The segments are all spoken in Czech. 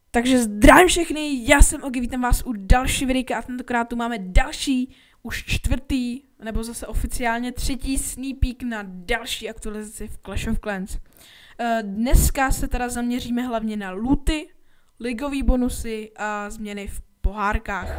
Takže zdravím všechny, já jsem Ogi, vítám vás u další videa a tentokrát tu máme další, už čtvrtý, nebo zase oficiálně třetí sneak peek na další aktualizaci v Clash of Clans. Dneska se teda zaměříme hlavně na looty, ligové bonusy a změny v pohárkách.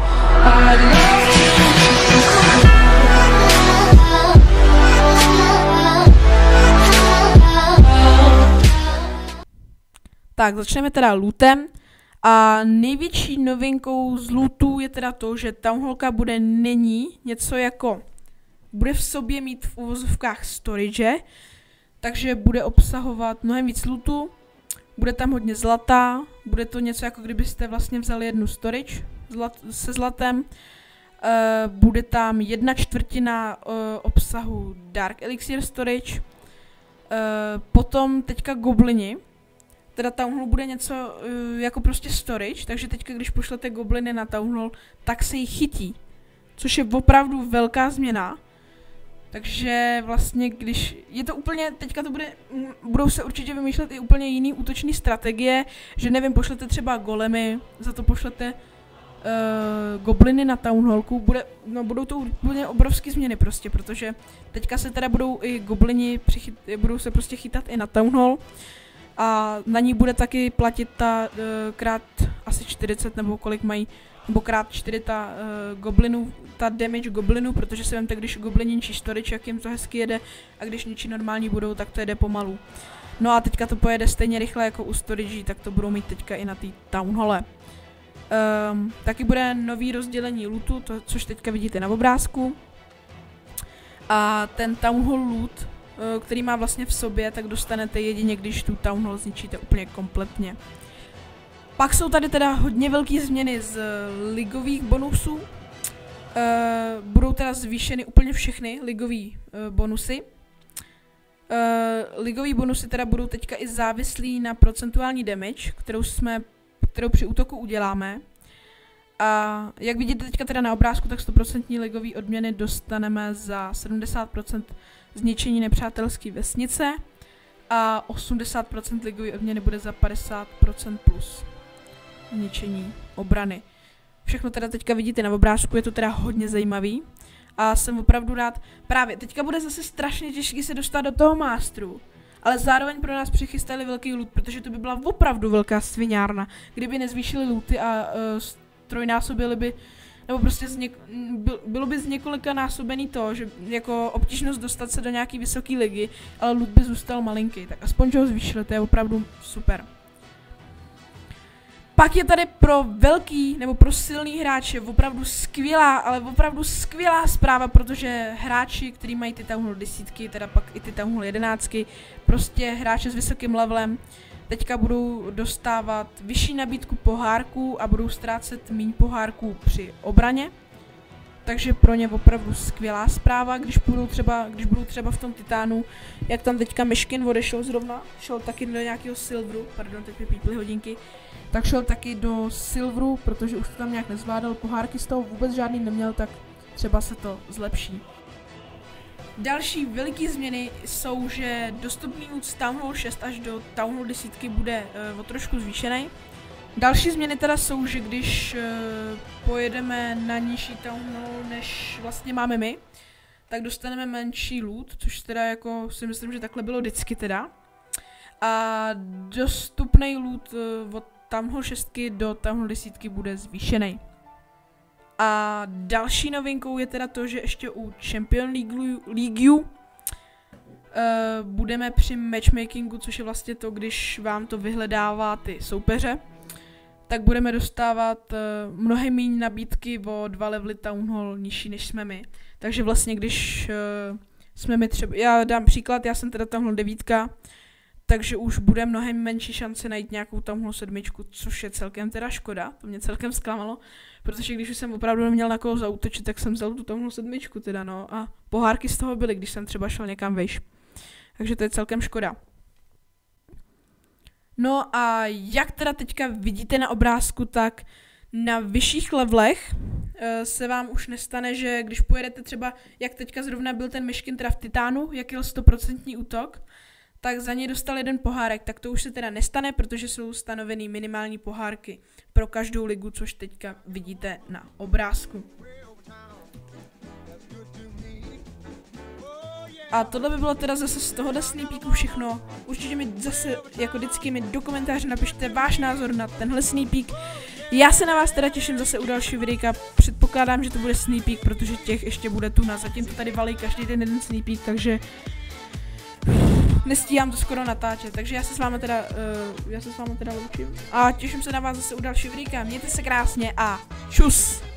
Tak, začneme teda lootem a největší novinkou z lootu je teda to, že Townhallka není něco jako, bude v sobě mít v uvozovkách storage, takže bude obsahovat mnohem víc lootu, bude tam hodně zlata, bude to něco jako kdybyste vlastně vzali jednu storage se zlatem, bude tam 1/4 obsahu Dark Elixir storage, potom teďka goblini. Teda Townhall bude něco jako prostě storage, takže teďka když pošlete gobliny na Townhall, tak se jich chytí. Což je opravdu velká změna. Takže vlastně když je to úplně, teďka to budou se určitě vymýšlet i úplně jiný útoční strategie, že nevím, pošlete třeba golemy, za to pošlete gobliny na Townhallku, budou to úplně obrovské změny prostě, protože teďka se teda budou i goblini, budou se prostě chytat i na Townhall. A na ní bude taky platit ta krát asi 40 nebo kolik mají, nebo krát 4 ta goblinů, ta damage goblinů, protože si vemte, když goblini ničí storage, jak jim to hezky jede, a když ničí normální budou, tak to jede pomalu. No a teďka to pojede stejně rychle jako u storage, tak to budou mít teďka i na té Townhalle. Taky bude nový rozdělení lootu, což teďka vidíte na obrázku. A ten Townhall loot, který má vlastně v sobě, tak dostanete jedině, když tu Townhall zničíte úplně kompletně. Pak jsou tady teda hodně velké změny z ligových bonusů. Budou teda zvýšeny úplně všechny ligové bonusy. Ligové bonusy teda budou teďka i závislí na procentuální damage, kterou při útoku uděláme. A jak vidíte teďka teda na obrázku, tak 100% ligové odměny dostaneme za 70% zničení nepřátelské vesnice a 80% ligové odměny bude za 50% plus zničení obrany. Všechno teda teďka vidíte na obrázku, je to teda hodně zajímavý a jsem opravdu rád. Právě teďka bude zase strašně těžké se dostat do toho masteru, ale zároveň pro nás přichystali velký loot, protože to by byla opravdu velká sviňárna, kdyby nezvýšili looty a trojnásobili by, nebo prostě bylo by z několika násobený to, že jako obtížnost dostat se do nějaký vysoké ligy, ale loot by zůstal malinký, tak aspoň, že ho zvýšili, to je opravdu super. Pak je tady pro velký nebo pro silný hráče opravdu skvělá, ale opravdu skvělá zpráva, protože hráči, kteří mají ty Townhall 10, teda pak i ty Townhall 11, prostě hráče s vysokým levelem, teďka budou dostávat vyšší nabídku pohárků a budou ztrácet méně pohárků při obraně. Takže pro ně opravdu skvělá zpráva, když budou třeba v tom Titánu, jak tam teďka Meškin odešel zrovna, šel taky do nějakého silveru, pardon, teď mi píply hodinky, tak šel taky do silveru, protože už to tam nějak nezvládal, pohárky z toho vůbec žádný neměl, tak třeba se to zlepší. Další veliké změny jsou, že dostupný loot z Townhall 6 až do Townhall 10 bude o trošku zvýšený. Další změny teda jsou, že když pojedeme na nižší Townhall, než vlastně máme my, tak dostaneme menší loot, což teda jako si myslím, že takhle bylo vždycky teda. A dostupný loot od Townhall 6 do Townhall 10 bude zvýšený. A další novinkou je teda to, že ještě u Champion League budeme při matchmakingu, což je vlastně to, když vám to vyhledává ty soupeře, tak budeme dostávat mnohem méně nabídky o 2 levely Townhall nižší, než jsme my. Takže vlastně když jsme my třeba, já dám příklad, já jsem teda Townhall 9, takže už bude mnohem menší šance najít nějakou Townhall 7, což je celkem teda škoda, to mě celkem zklamalo, protože když už jsem opravdu neměl na koho zaútočit, tak jsem vzal tu Townhall 7 teda no a pohárky z toho byly, když jsem třeba šel někam vejš. Takže to je celkem škoda. No a jak teda teďka vidíte na obrázku, tak na vyšších levelech se vám už nestane, že když pojedete třeba, jak teďka zrovna byl ten Meškin teda v Titánu, jak jel 100% útok, tak za ně dostal 1 pohárek, tak to už se teda nestane, protože jsou stanovený minimální pohárky pro každou ligu, což teďka vidíte na obrázku. A tohle by bylo teda zase z tohohle sneak peeku všechno. Určitě mi zase, jako vždycky, mi do komentáře napište váš názor na tenhle sneak peek. Já se na vás teda těším zase u dalšího videa. Předpokládám, že to bude sneak peek, protože těch ještě bude tuna. Zatím to tady valí každý den jeden sneak peek, takže nestíhám to skoro natáčet. Takže já se s vámi teda loučím. A těším se na vás zase u dalšího videa. Mějte se krásně a čus!